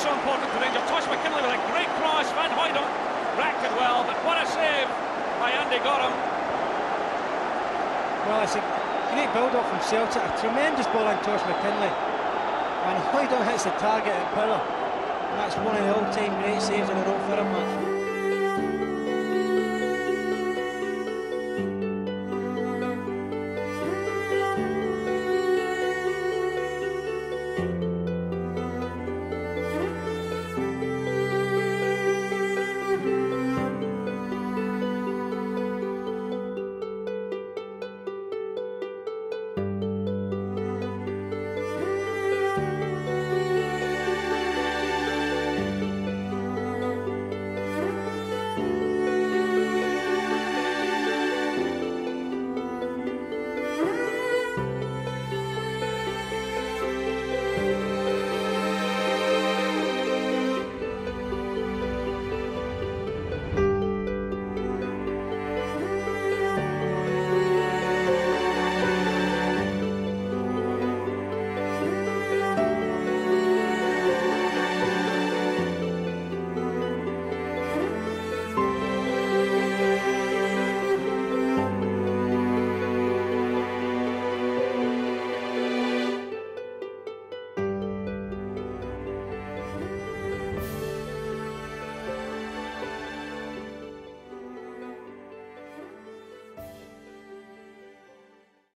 so important to Rangers. Tosh McKinlay with a great cross. Van Hooydonk racked it well, but what a save by Andy Gorham. Well, it's a great build-up from Celtic. A tremendous ball on Tosh McKinlay. And Hooydonk hits the target at power. And that's one of the all-time great saves in a row for him.